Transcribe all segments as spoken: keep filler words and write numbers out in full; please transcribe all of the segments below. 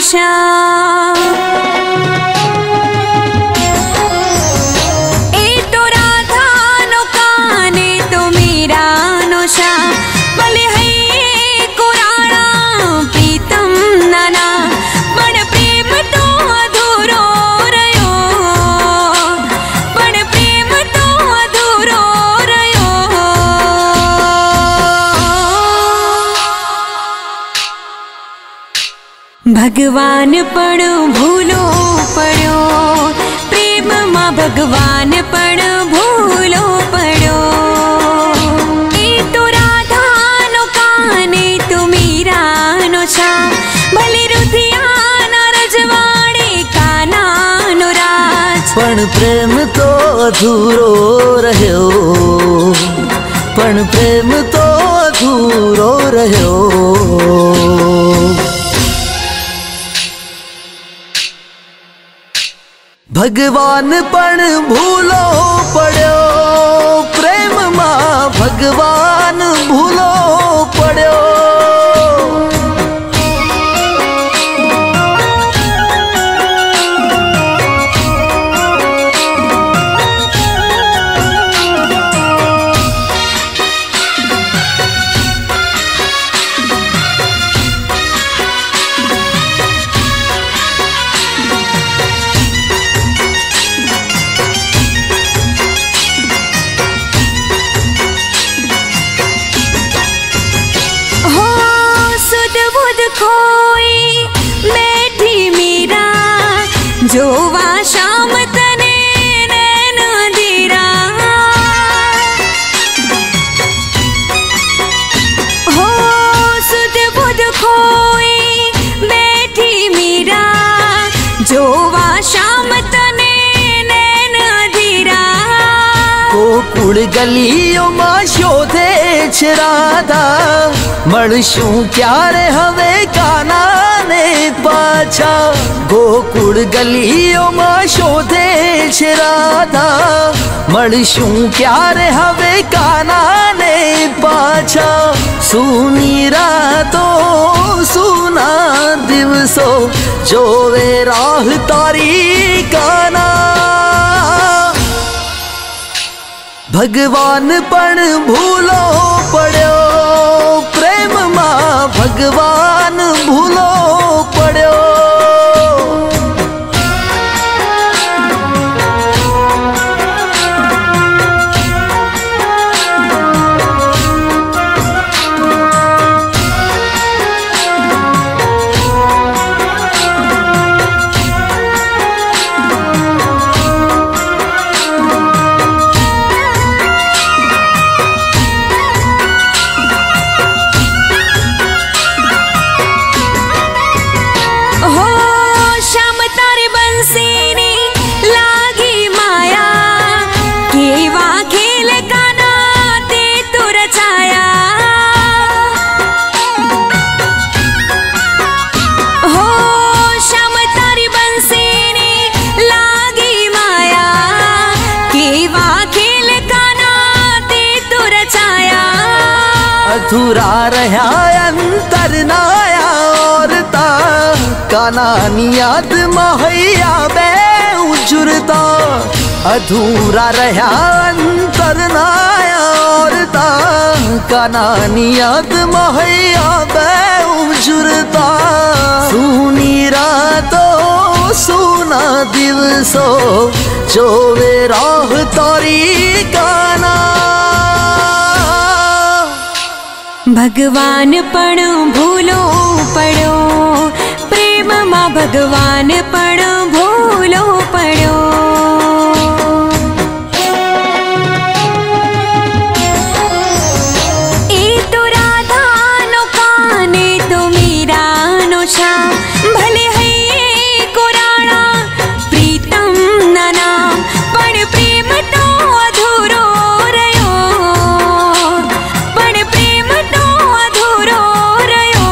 श्याम। ए तो राधा नो काने तो मीरा नो श्याम, भले है कुराना प्रीतम नाना, पण प्रेम तो अधूरो रयो, पण प्रेम तो अधूरो रयो। भगवान पण भूलो पड़ो, प्रेम मां भगवान पण भूलो पड़ो। ए तो राधा नो काने तो मीरा नो श्याम, भले रुधिया ना रजवाड़े काना नो राज, पण प्रेम तो अधूरो रह्यो, पण प्रेम तो अधूरो रह्यो। भगवान पण भूलो पड़ो, प्रेम मां भगवान भूलो पड़ो। खोई बैठी मीरा, जोवा शाम तने नैन दीरा। हो सुध बुध खोई बैठी मीरा, जोवा शाम तने नैन दीरा। गोकुल गलियों में शोधे छे राधा, मळशुं क्यारे हवे काना ने पाछा। गोकुल गलियों में शोधे छे राधा, मळशुं क्यारे हवे काना ने पाछा। सूनी रातो सूना दिवसो, जोवे राह तारी काना। भगवान पण भूलो पड़ो, प्रेम मां भगवान भूलो पड़ो। अधूरा रहा अंतर नाया औरता, कानानी याद महैया बे उजुरता। अधूरा रहा अंतर नाया औरता, कानानी याद महैया बे उजुरता। सूनी रातो सूना दिवसो, जोवे राह तारी काना। भगवान पण भूलो पड़ो, प्रेम मां भगवान पण भूलो पड़ो। ए तो राधा नो काने तो मीरा नो श्याम, भले है कुराना प्रीतम नाना, पण प्रेम तो अधूरो रयो, पण प्रेम तो अधूरो रयो।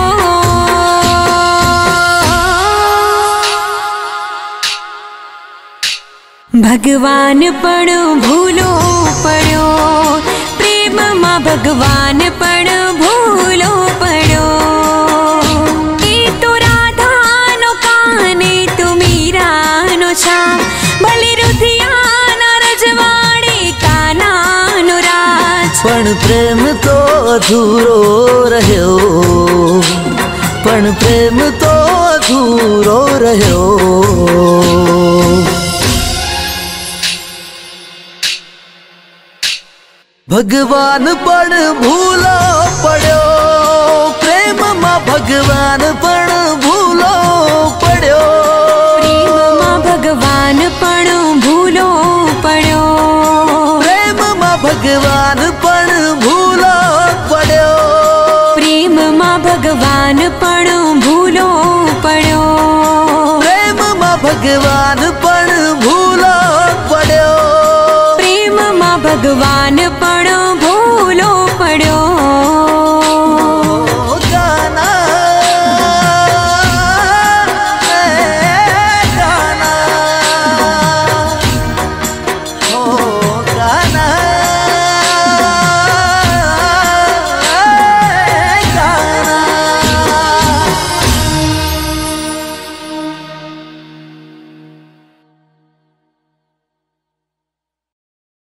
भगवान पण भूलो पड़ो, प्रेम मां भगवान पण भूलो पड़ो। ए तो राधा नो पण प्रेम तो अधूरो रह्यो, पण प्रेम तो अधूरो रह्यो। भगवान पण भूलो पड़ो,